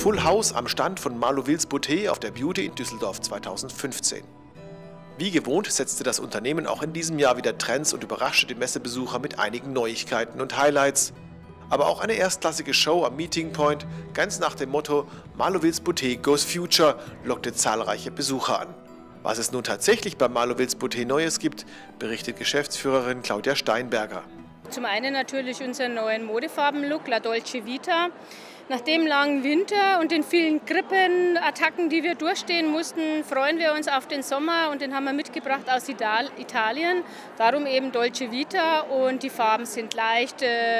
Full House am Stand von Marlow-Wills Beauté auf der Beauty in Düsseldorf 2015. Wie gewohnt setzte das Unternehmen auch in diesem Jahr wieder Trends und überraschte die Messebesucher mit einigen Neuigkeiten und Highlights. Aber auch eine erstklassige Show am Meeting Point, ganz nach dem Motto Marlow-Wills Beauté goes Future, lockte zahlreiche Besucher an. Was es nun tatsächlich bei Marlow-Wills Beauté Neues gibt, berichtet Geschäftsführerin Claudia Steinberger. Zum einen natürlich unseren neuen Modefarben-Look, La Dolce Vita. Nach dem langen Winter und den vielen Grippenattacken, die wir durchstehen mussten, freuen wir uns auf den Sommer und den haben wir mitgebracht aus Italien. Darum eben Dolce Vita und die Farben sind leicht,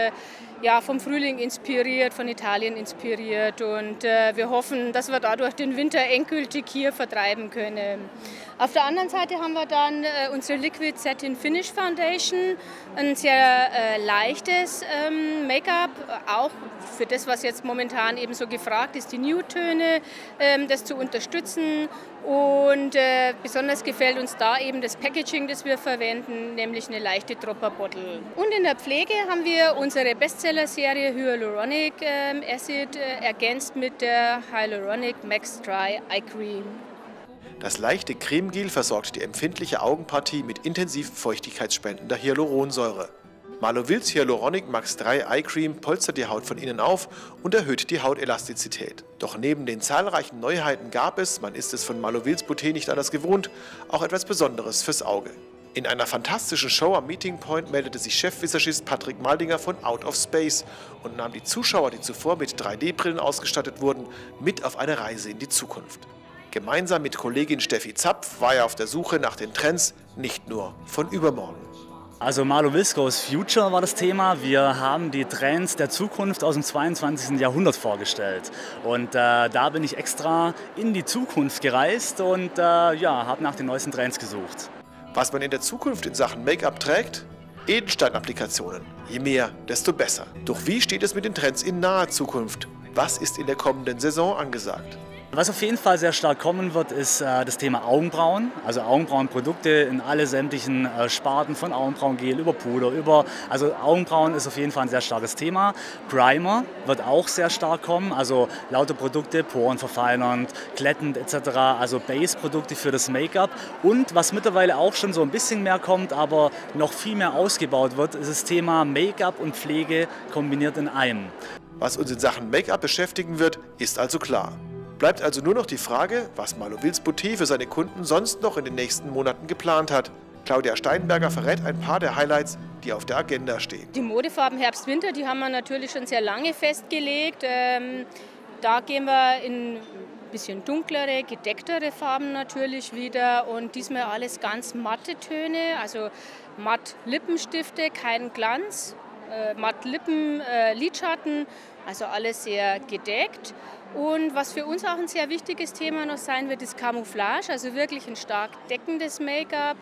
vom Frühling inspiriert, von Italien inspiriert und wir hoffen, dass wir dadurch den Winter endgültig hier vertreiben können. Auf der anderen Seite haben wir dann unsere Liquid Satin Finish Foundation, ein sehr leichtes Make-up, auch für das, was jetzt momentan eben so gefragt ist, die Nude-Töne, das zu unterstützen. Und besonders gefällt uns da eben das Packaging, das wir verwenden, nämlich eine leichte Dropper-Bottle. Und in der Pflege haben wir unsere Bestseller-Serie Hyaluronic Acid ergänzt mit der Hyaluronic Max Dry Eye Cream. Das leichte Cremegel versorgt die empfindliche Augenpartie mit intensiv feuchtigkeitsspendender Hyaluronsäure. Marlow-Wills Hyaluronic Max 3 Eye Cream polstert die Haut von innen auf und erhöht die Hautelastizität. Doch neben den zahlreichen Neuheiten gab es, man ist es von Marlow-Wills Beauté nicht anders gewohnt, auch etwas Besonderes fürs Auge. In einer fantastischen Show am Meeting Point meldete sich Chefvisagist Patrick Maldinger von Out of Space und nahm die Zuschauer, die zuvor mit 3D-Brillen ausgestattet wurden, mit auf eine Reise in die Zukunft. Gemeinsam mit Kollegin Steffi Zapf war er auf der Suche nach den Trends, nicht nur von übermorgen. Also Marlow-Wills goes Future war das Thema. Wir haben die Trends der Zukunft aus dem 22. Jahrhundert vorgestellt. Und da bin ich extra in die Zukunft gereist und habe nach den neuesten Trends gesucht. Was man in der Zukunft in Sachen Make-up trägt? Edelstein-Applikationen. Je mehr, desto besser. Doch wie steht es mit den Trends in naher Zukunft? Was ist in der kommenden Saison angesagt? Was auf jeden Fall sehr stark kommen wird, ist das Thema Augenbrauen. Also Augenbrauenprodukte in alle sämtlichen Sparten, von Augenbrauengel über Puder, also Augenbrauen ist auf jeden Fall ein sehr starkes Thema. Primer wird auch sehr stark kommen, also lauter Produkte, Poren verfeinernd, glättend etc. Also Base-Produkte für das Make-up. Und was mittlerweile auch schon so ein bisschen mehr kommt, aber noch viel mehr ausgebaut wird, ist das Thema Make-up und Pflege kombiniert in einem. Was uns in Sachen Make-up beschäftigen wird, ist also klar. Bleibt also nur noch die Frage, was Marlow-Wills Beauté für seine Kunden sonst noch in den nächsten Monaten geplant hat. Claudia Steinberger verrät ein paar der Highlights, die auf der Agenda stehen. Die Modefarben Herbst-Winter, die haben wir natürlich schon sehr lange festgelegt. Da gehen wir in ein bisschen dunklere, gedecktere Farben natürlich wieder und diesmal alles ganz matte Töne, also matt Lippenstifte, kein Glanz, matt Lippen, Lidschatten, also alles sehr gedeckt. Und was für uns auch ein sehr wichtiges Thema noch sein wird, ist Camouflage, also wirklich ein stark deckendes Make-up.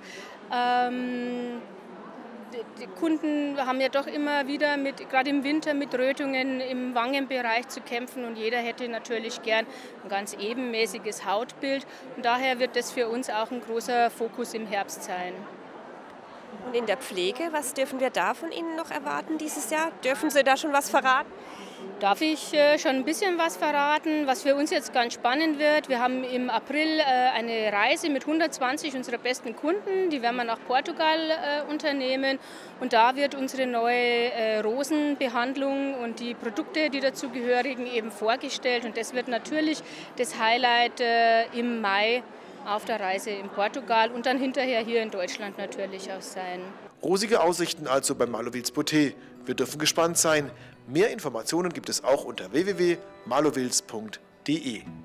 Die Kunden haben ja doch immer wieder, gerade im Winter, mit Rötungen im Wangenbereich zu kämpfen und jeder hätte natürlich gern ein ganz ebenmäßiges Hautbild. Und daher wird das für uns auch ein großer Fokus im Herbst sein. Und in der Pflege, was dürfen wir da von Ihnen noch erwarten dieses Jahr? Dürfen Sie da schon was verraten? Darf ich schon ein bisschen was verraten, was für uns jetzt ganz spannend wird. Wir haben im April eine Reise mit 120 unserer besten Kunden, die werden wir nach Portugal unternehmen. Und da wird unsere neue Rosenbehandlung und die Produkte, die dazugehörigen, eben vorgestellt. Und das wird natürlich das Highlight im Mai auf der Reise in Portugal und dann hinterher hier in Deutschland natürlich auch sein. Rosige Aussichten also bei Marlow-Wills Beauté. Wir dürfen gespannt sein. Mehr Informationen gibt es auch unter www.marlowwils.de.